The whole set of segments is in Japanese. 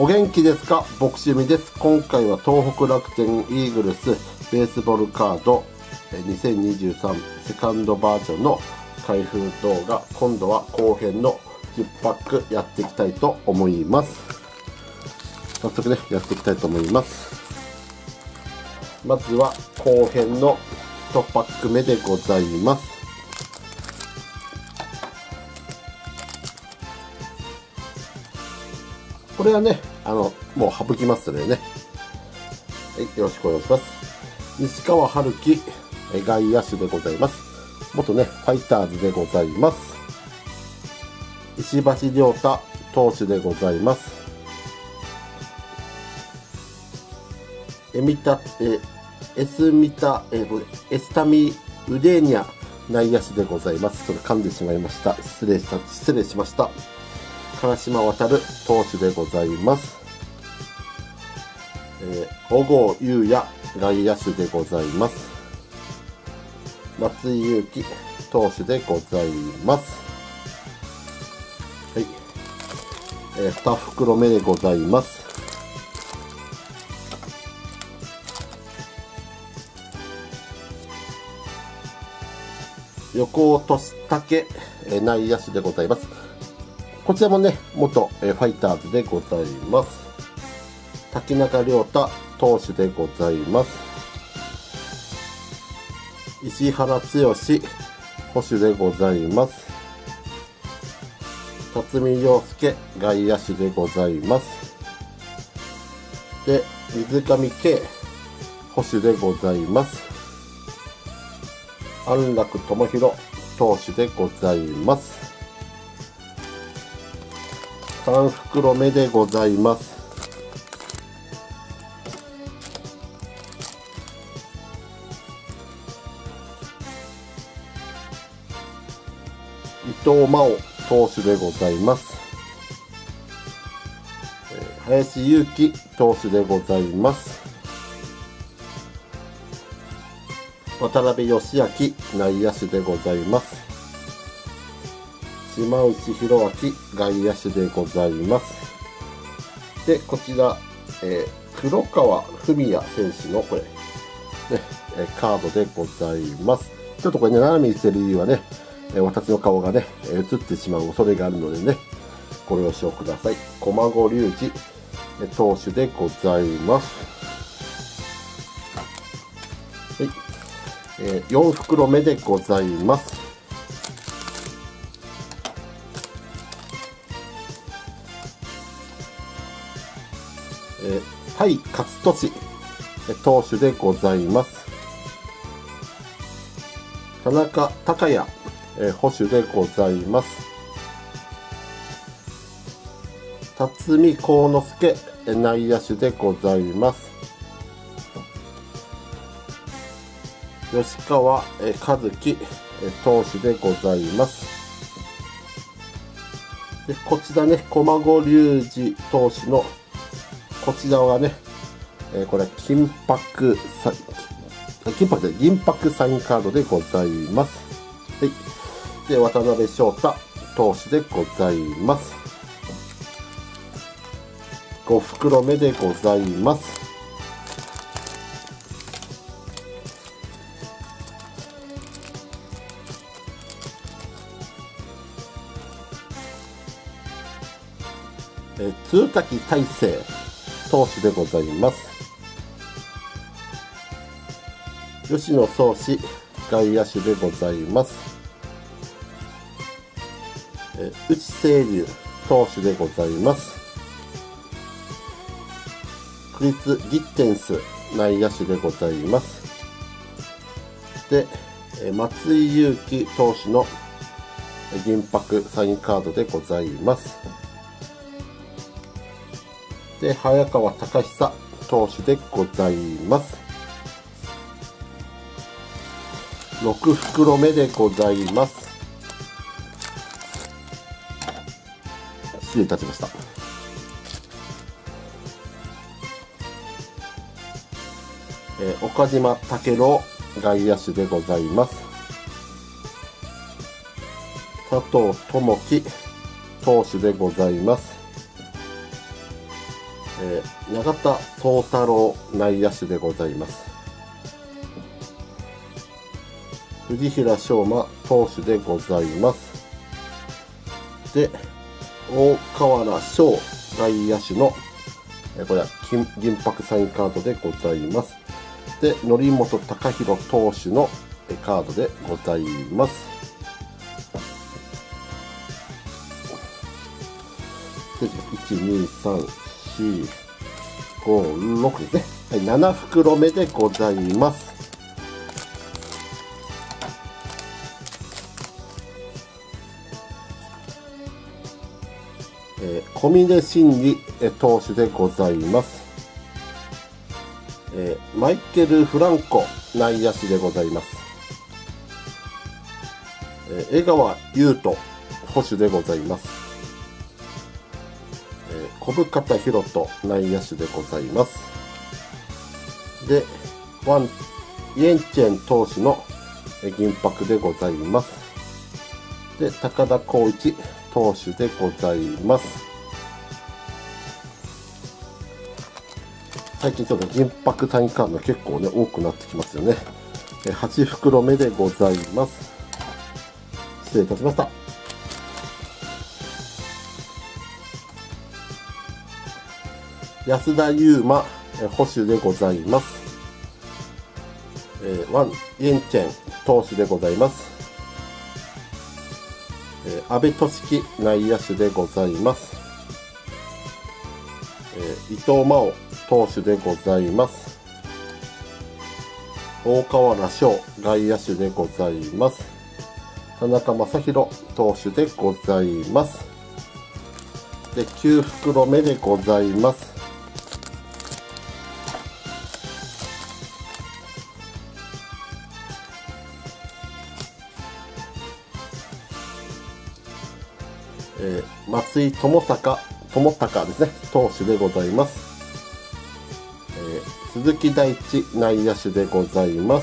お元気ですか？ボクシミです。今回は東北楽天イーグルスベースボールカード2023セカンドバージョンの開封動画、今度は後編の10パックやっていきたいと思います。早速ね、やっていきたいと思います。まずは後編の1パック目でございます。これはね、もう省きますのでね。はい、よろしくお願いします。西川春樹、外野手でございます。元ね、ファイターズでございます。石橋亮太投手でございます。エスタミウデーニャ内野手でございます。ちょっと噛んでしまいました。失礼しました。唐島航投手でございます。小郷裕也外野手でございます。松井裕樹投手でございます。はい。2袋目でございます。横尾俊武内野手でございます。こちらもね、元ファイターズでございます。滝中亮太投手でございます。石原剛捕手でございます。辰巳陽介外野手でございます。で、水上圭捕手でございます。安楽智弘投手でございます。3袋目でございます。伊藤真央投手でございます。林勇輝投手でございます。渡辺義明内野手でございます。島内宏明外野手でございます。で、こちら、黒川文也選手のこれ、ね、カードでございます。ちょっとこれね、斜めにしてる理由はね、私の顔がね、映ってしまう恐れがあるのでね、ご了承ください。駒子隆二投手でございます。はい。4袋目でございます。甲斐勝利投手でございます。田中孝也捕手でございます。辰巳幸之介内野手でございます。吉川和樹投手でございます。で、こちらね、駒子隆二投手のこちらはね、これは銀箔サインカードでございます。はい。で、渡辺翔太投手でございます。5袋目でございます。鶴滝大成投手でございます。吉野創士外野手でございます。内清流投手でございます。クリス・ギッテンス内野手でございます。で、松井裕樹投手の銀箔サインカードでございます。で、早川隆久投手でございます。6袋目でございます。失礼いたしました。岡島武郎外野手でございます。佐藤智樹投手でございます。 永田宗太郎内野手でございます。藤平翔馬投手でございます。で、大河原翔外野手の、これは銀箔サインカードでございます。で、則本昂大投手のカードでございます。1、2、3、4、5、6ですね。はい、7袋目でございます。小峰真理投手でございます。マイケル・フランコ内野手でございます。江川優斗捕手でございます。小深田博人内野手でございます。で、イエンチェン投手の銀箔でございます。で、高田光一投手でございます。最近ちょっと銀箔サインカードが結構ね、多くなってきますよね。8袋目でございます。失礼いたしました。安田悠馬捕手でございます。イエンチェン投手でございます。阿部俊樹内野手でございます。伊藤真央投手でございます。大河原翔外野手でございます。田中将大投手でございます。で、9袋目でございます。松井智隆ですね、投手でございます。鈴木大地内野手でございます。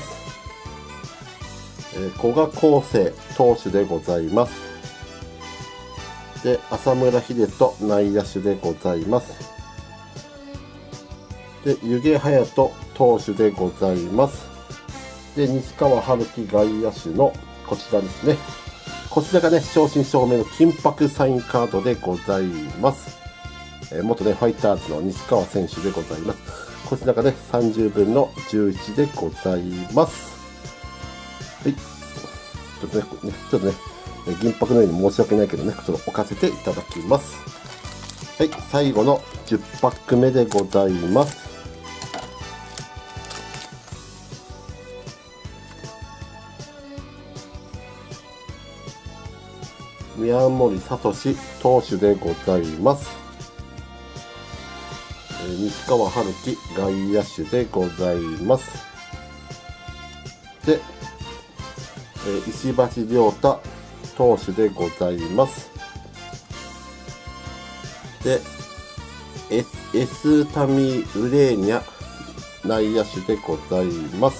古賀康生投手でございます。で、浅村秀人内野手でございます。で、弓削隼人投手でございます。で、西川春樹外野手のこちらですね。こちらがね、正真正銘の金箔サインカードでございます。元ね、ファイターズの西川選手でございます。こちらがね、30分の11でございます。はい。ちょっとね、銀箔のように申し訳ないけどね、ちょっと置かせていただきます。はい、最後の10パック目でございます。宮森聡投手でございます。西川春樹外野手でございます。で、石橋亮太投手でございます。で、エスタミウレーニャ内野手でございます。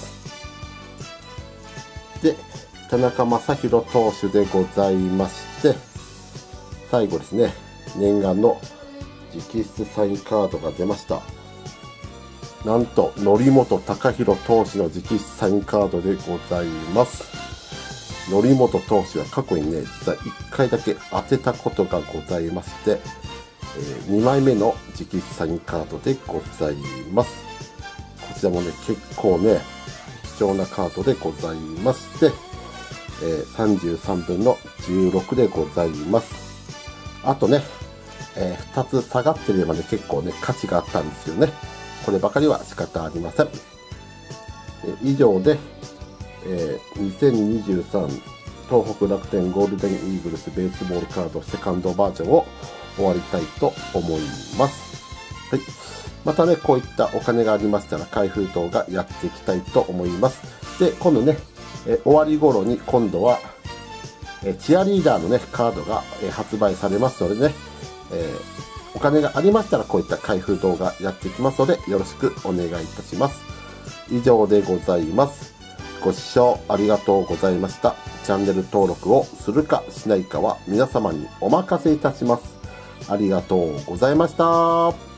で、田中将大投手でございまして、最後ですね、念願の直筆サインカードが出ました。なんと、則本昂大投手の直筆サインカードでございます。則本投手は過去にね、実は1回だけ当てたことがございまして、2枚目の直筆サインカードでございます。こちらもね、結構ね、貴重なカードでございまして、33分の16でございます。あとね、2つ下がってればね、結構ね、価値があったんですよね。こればかりは仕方ありません。以上で、2023東北楽天ゴールデンイーグルスベースボールカードセカンドバージョンを終わりたいと思います。はい。またね、こういったお金がありましたら開封動画やっていきたいと思います。で、今度ね、終わり頃に今度は、チアリーダーのね、カードが発売されますのでね、お金がありましたらこういった開封動画やっていきますのでよろしくお願いいたします。以上でございます。ご視聴ありがとうございました。チャンネル登録をするかしないかは皆様にお任せいたします。ありがとうございました。